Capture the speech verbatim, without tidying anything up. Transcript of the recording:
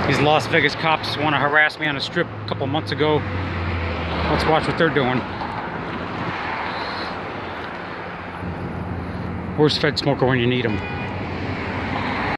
These Las Vegas cops want to harass me on a strip a couple months ago. Let's watch what they're doing. Where's Fed Smoker when you need him?